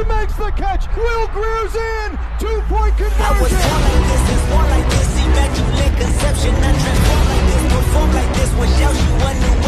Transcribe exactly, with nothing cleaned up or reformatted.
makes the catch. Will Greer's in. Two-point conversion. I was born like this, and born like this. Immaculate conception. I transform like this, perform like this. Was out, you a new